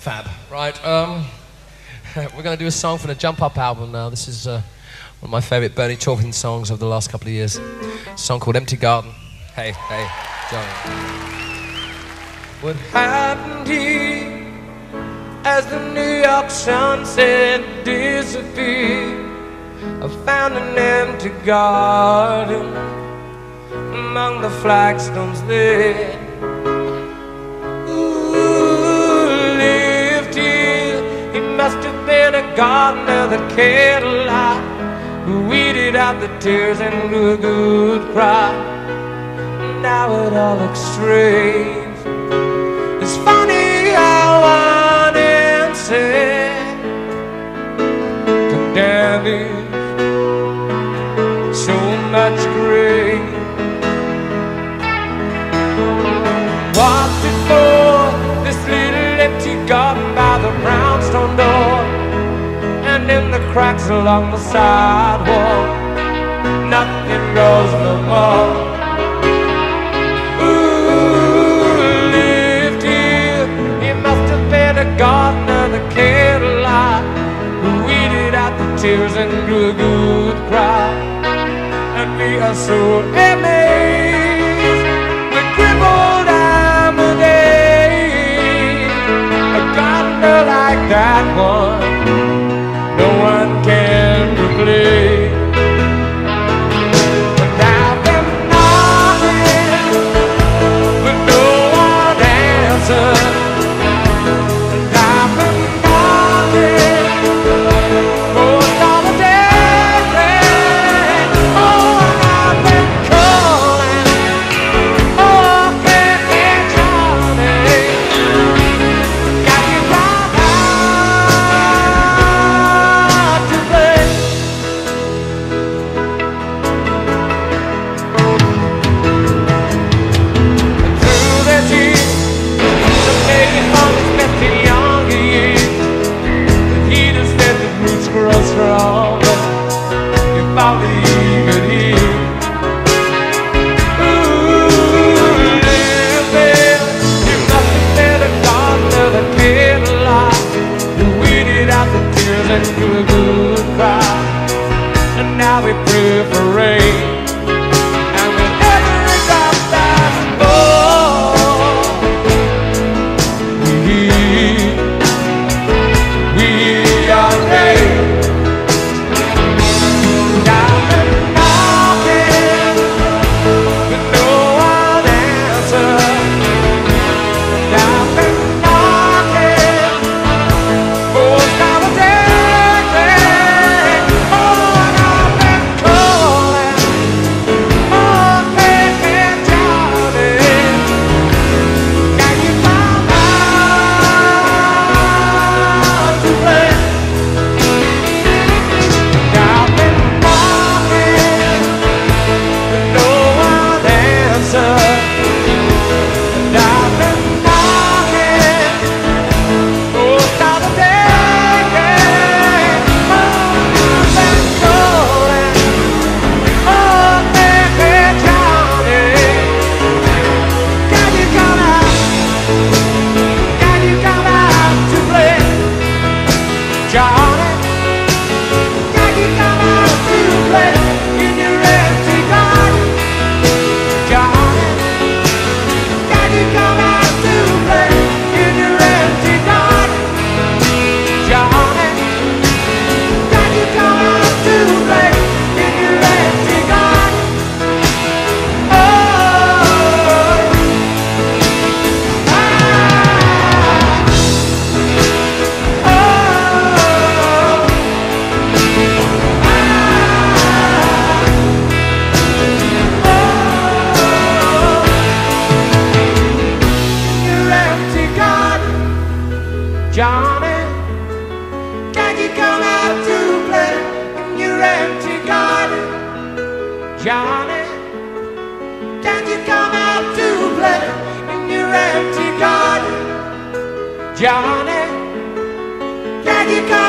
Fab. Right, we're going to do a song from the Jump Up album now. This is one of my favourite Bernie Taupin songs of the last couple of years. A song called Empty Garden. Hey, hey, Johnny. What happened here as the New York sunset disappeared? I found an empty garden among the flagstones there. Must have been a gardener that cared a lot, who weeded out the tears and grew a good crop. Now it all looks strange. It's funny how one insect can damage so much grain. What's it for, this little empty garden by the brownstone door, and in the cracks along the sidewalk, nothing grows no more. Ooh, lived here, he must have been a gardener that cared a lot, who weeded out the tears and grew a good crop. And we are so amazed, we crippled like that one, no one can replace. And I've been knocking, but no one answered. And I've been knocking most all the day. Oh, and I've been calling, oh, baby Johnny, got you right. Strong, if I leave it here. Ooh, live there. You must have been a gardener that cared a lot, who weeded out the tears and grew a good crop. And now we pray for rain, and with every drop that falls, we are ready. Johnny, can you come out to play in your empty garden? Johnny, can you come out to play in your empty garden? Johnny, can you come